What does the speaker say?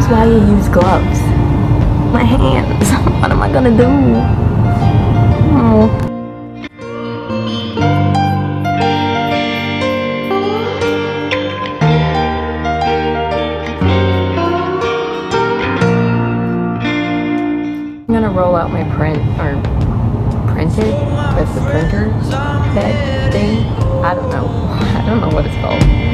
why you use gloves. My hands. What am I gonna do? Oh. I'm gonna roll out my print it with the printer bed thing. I don't know what it's called.